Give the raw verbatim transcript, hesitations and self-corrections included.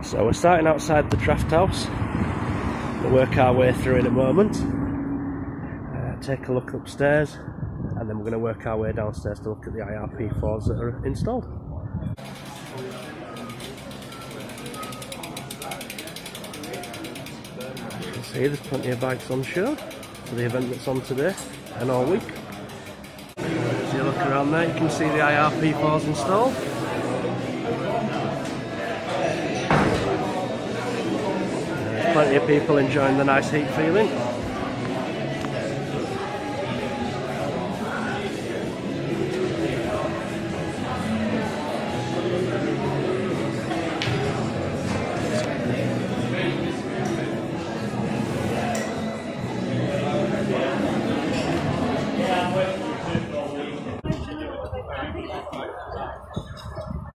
So we're starting outside the draft house. We'll work our way through in a moment. Uh, take a look upstairs, and then we're going to work our way downstairs to look at the I R P fours that are installed. You can see there's plenty of bikes on show for the event that's on today and all week. As you look around there, you can see the I R P fours installed. There's plenty of people enjoying the nice heat feeling.